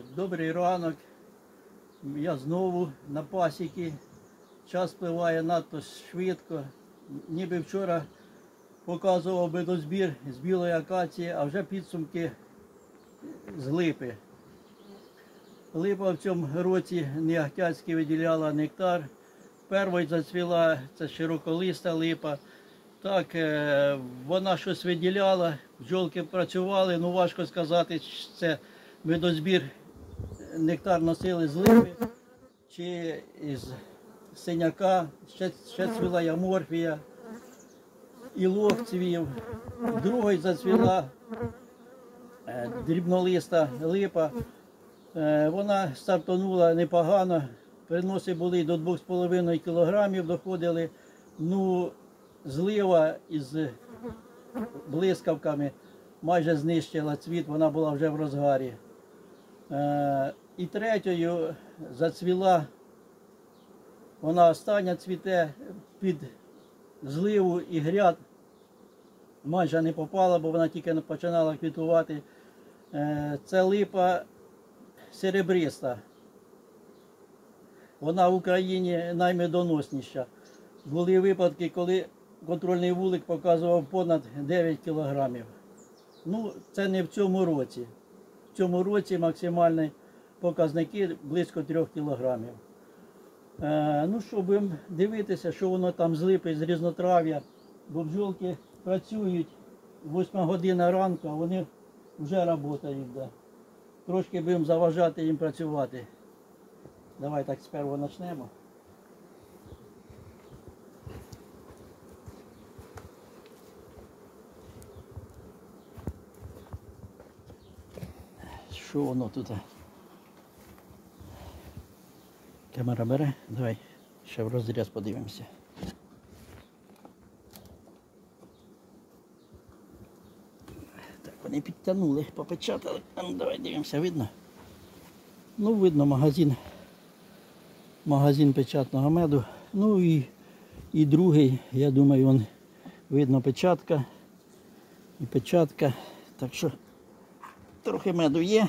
Добрий ранок. Я знову на пасіці. Час спливає надто швидко. Ніби вчора показував медозбір з білої акації, а вже підсумки з липи. Липа в цьому році неахтянськи виділяла нектар. Першою зацвіла, це широколиста липа. Так, вона щось виділяла, бджолки працювали, ну важко сказати, чи це медозбір нектар носили з липи, чи із синяка, ще цвіла яморфія, ілок цвів. Другою зацвіла дрібнолиста липа. Вона стартанула непогано, приноси були до 2,5 кг доходили. Ну, злива із блискавками майже знищила цвіт, вона була вже в розгарі. І третьою зацвіла, вона остання цвіте під зливу і гряд, майже не попала, бо вона тільки починала квітувати. Це липа серебриста. Вона в Україні наймедоносніша. Були випадки, коли контрольний вулик показував понад 9 кілограмів. Ну, це не в цьому році. В цьому році максимальні показники близько 3 кілограмів. Ну що, будемо дивитися, що воно там з липи, з різнотрав'я. Бо бджолки працюють 8 година ранку, а вони вже працюють. Да. Трошки будемо заважати їм працювати. Давай так спершу почнемо. Що воно тут? Камера бере? Давай ще в розріз подивимося. Так, вони підтягнули, попечатали. Ну, давай дивимося, видно? Ну, видно магазин печатного меду. Ну і другий, я думаю, вон видно печатка і печатка. Так що трохи меду є.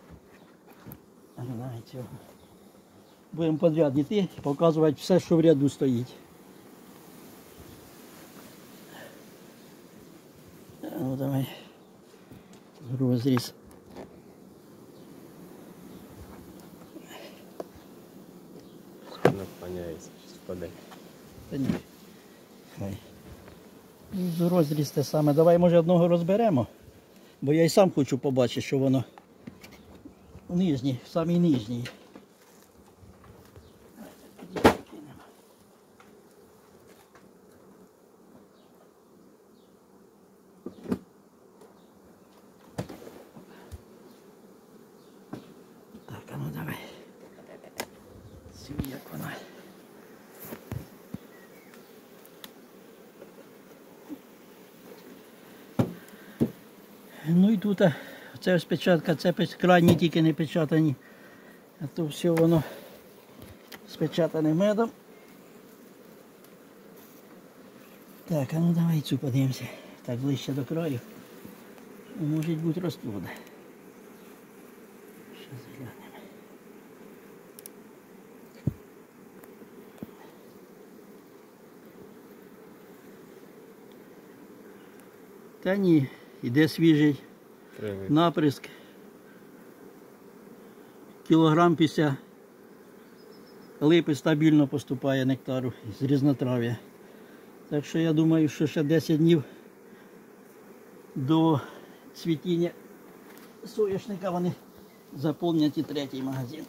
Будемо підряд йти, показувати все, що в ряду стоїть. Ну давай розріз. Наклоняється, щось впаде. Та ні. Хай. Розріз те саме. Давай, може, одного розберемо, бо я і сам хочу побачити, що воно нижній, самий нижній. Так, а ну давай. Як вона. Ну і тут це ось печатка, це крайні тільки не печатані, а то все воно спечатане медом. Так, а ну давай цю подивимося. Так, ближче до краю. Може бути розплода. Зараз глянемо. Та ні, іде свіжий наприск. Кілограм після липи стабільно поступає нектару з різнотрав'я. Так що я думаю, що ще 10 днів до цвітіння соняшника вони заповнять і третій магазин.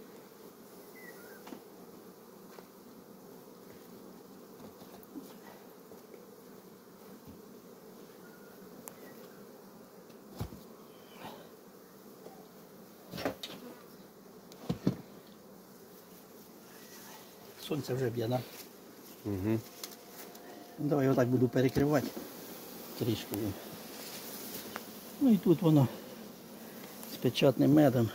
Сонце вже б'є, да? Угу. Давай я отак буду перекривати трішки. Ну і тут воно з печатним медом.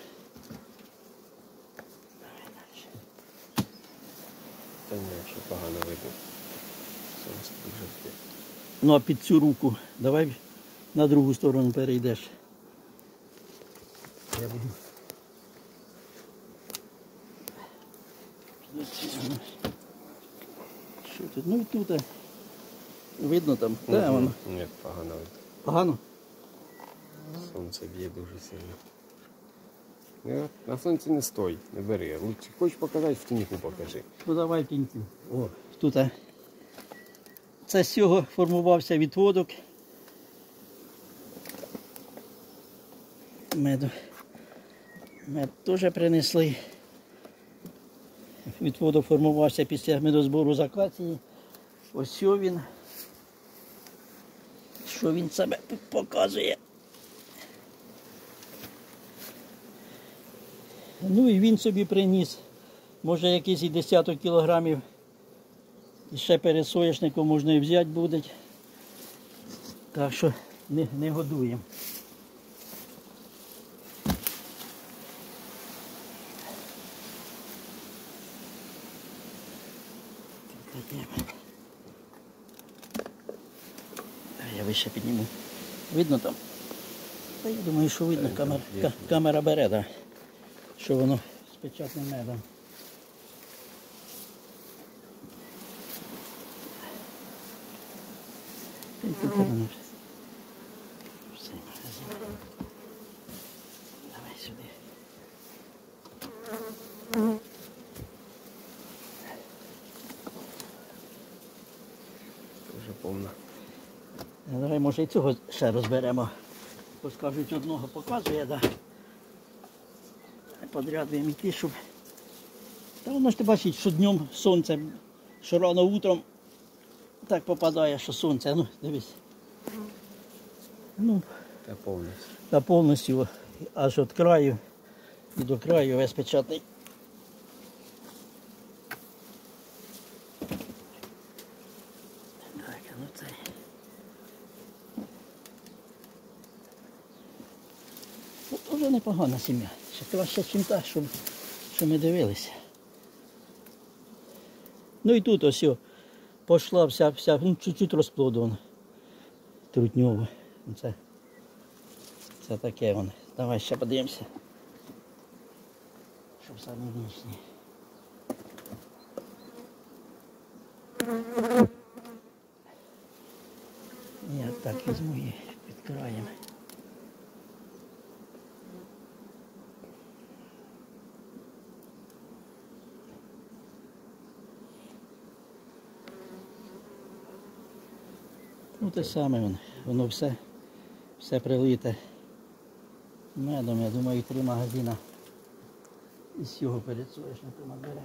Давай далі. Та ні, що погано видно. Сонце дуже б'є. Ну а під цю руку давай на другу сторону перейдеш. Я буду Що тут? Ну і тут. Видно там. Де воно? Ні, погано видно. Погано? Сонце б'є дуже сильно. На сонці не стой, не бери. Лучше хочеш показати, в тіньку покажи. Ну давай в тіньку. О, тут. Це з цього формувався відводок меду. Мед теж принесли. Відводок формувався після медозбору з акації. Ось що він. Що він себе тут показує. Ну і він собі приніс, може якийсь і десяток кілограмів. І ще перед соняшником можна і взяти буде. Так що не годуємо. Я вище підніму. Видно там? Та я думаю, що видно. Камера бере, да. Що воно з печатним медом. Та й тут воно все магазин. Давай сюди. Дуже повно. Давай, може, і цього ще розберемо. Бо скажуть, одного показує, да. Подряд будемо йти, щоб... Та воно ж ти бачиш, що днем сонце, що рано утром так попадає, що сонце. Ну, дивись. Ну, Та повністю. та повністю аж від краю і до краю весь печатний. Так, ну це... Вже непогана сім'я. Ще краще, ніж та, що ми дивилися. Ну і тут ось пішла вся, ну чуть-чуть розплодована. Трутньова. Це таке воно. Давай ще подивимося. Щоб самі нижні. Я так візьму і під краєм. Ну те саме воно все прилите медом. Я думаю, 3 магазини із цього перед соняшником набере.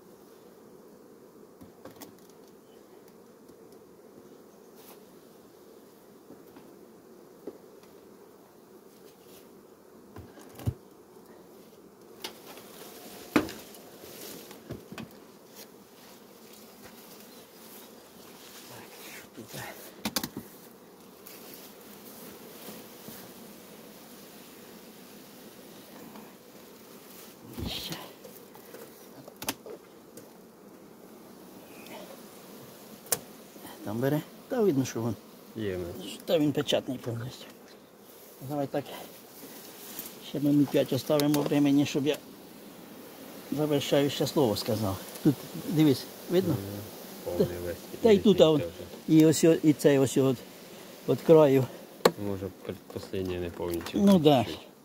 Так, що тут? Ще. Там бере. Та видно, що він. Є. Та він печатний повністю. Давай так. Ще ми 5 оставимо времени, щоб я завершаюче слово сказав. Тут дивись, видно? Повний весь. Та й тут і ось і цей ось от краю. Може, передпоследнє не повністю. Ну так. Да.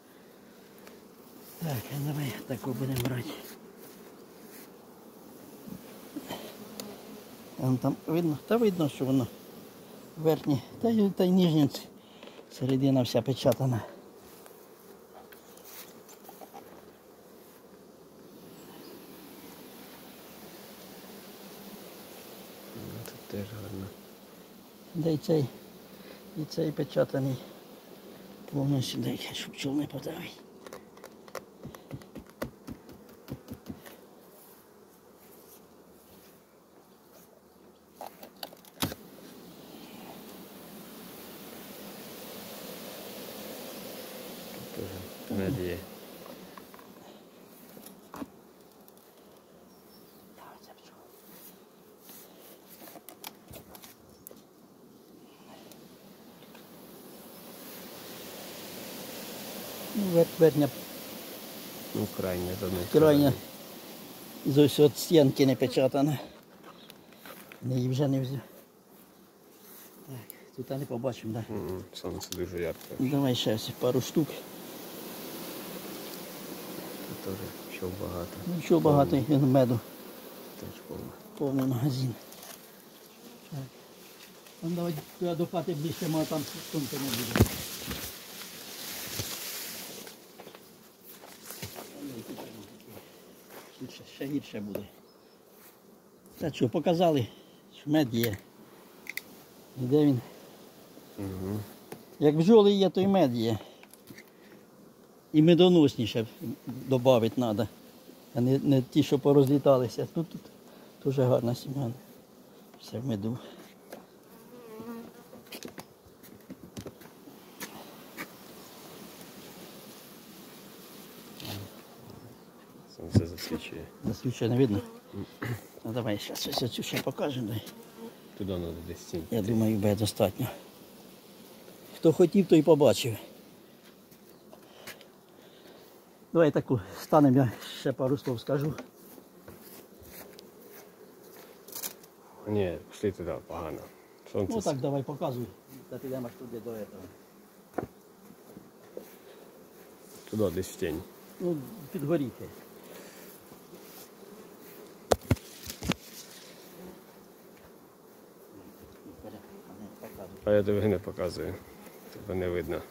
Так, давай таку будемо брати. Там видно? Та видно, що воно верхнє, та й нижня середина вся печатана. Тут теж гарно. Да і цей печатаний повністю, дай, щоб чол не подавив. Теж мед є. Ну, верхня, Ну, крайня за них. крайня З ось от стінки не печатана. Її вже не взяв. Так, тут не побачимо, так? Сонце дуже ярке. Давай ще ось пару штук. Тут теж пчел багато. Нічого багато меду. Теж повно. Повний магазин. Так. Ну, давай туди до хати ближче, а там сонце не буде. Тут ще гірше буде. Це що, показали, що мед є. І де він? Угу. Як бджоли є, то й мед є. І медоносніше додати треба. А не ті, що порозліталися. Тут дуже гарна сім'я. Все в меду. Сонце засвічує. Засвічує, не видно? Ну давай зараз ось оцю ще покажемо. Дай. Туди треба десь стінь. Я думаю, буде достатньо. Хто хотів, той побачив. Давай таку станемо, я ще пару слов скажу. Ні, пішли туди, погано. Сонце. Ну так, давай показуй. Та підемо аж туди до цього. Туди десь в тінь. Ну, підгоріти. А я тобі не показую. Тебе не видно.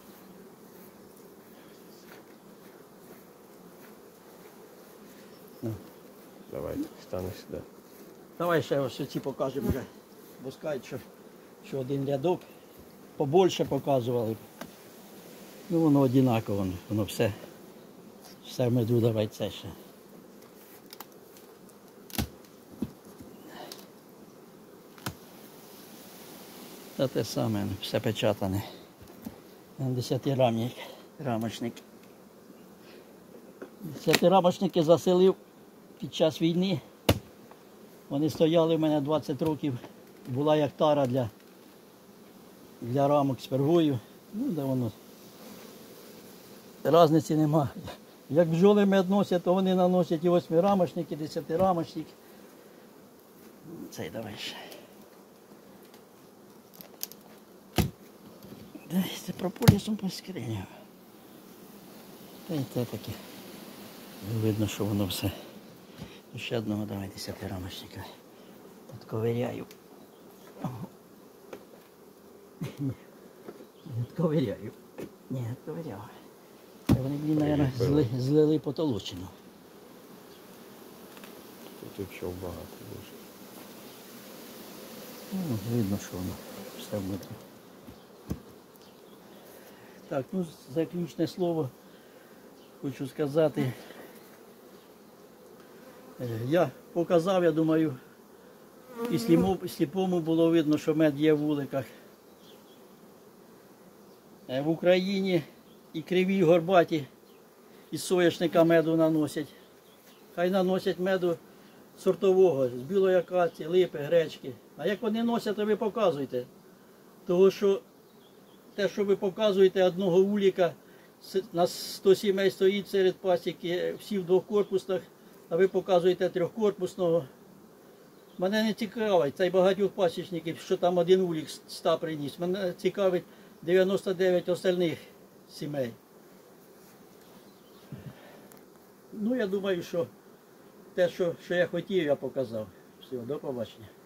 Ну. Давай, стану сюди. Давай ще ось ці покажемо вже. Бо скажуть, що один рядок побольше показували. Ну воно однаково, воно все в меду, давай це ще. Та те саме, все печатане. 10-рамник, рамочник. 10-рамочники заселив під час війни. Вони стояли в мене 20 років. Була як тара для рамок з пергою. Ну, де воно. Разниці нема. Як бджоли мед носять, то вони наносять і 8-рамочник, і 10-рамочник. Цей давай ще. Дай це прополісом поскріняв. Та й те таке. Видно, що воно все. Ще одного давай 10-рамочника. Тут ковиряю. Ковиряю. Ні, ковиряв. Вони, блін, мабуть, злили потолочину. Тут і пчел багато дуже. Ну, видно, що воно все в метрі. Так, ну, заключне слово хочу сказати. Я показав, я думаю, і сліпому було видно, що мед є в вуликах. В Україні і криві, і горбаті із соняшника меду наносять. Хай наносять меду сортового, з білої акації, липи, гречки. А як вони носять, то ви показуйте. Тому що те, що ви показуєте одного вулика, на 100 сімей стоїть серед пасіки, всі в двокорпусах, а ви показуєте трьохкорпусного. Мене не цікавить, цей багатьох пасічників, що там один вулик 100 приніс. Мене цікавить 99 остальних сімей. Ну, я думаю, що те, що я хотів, я показав. Все, до побачення.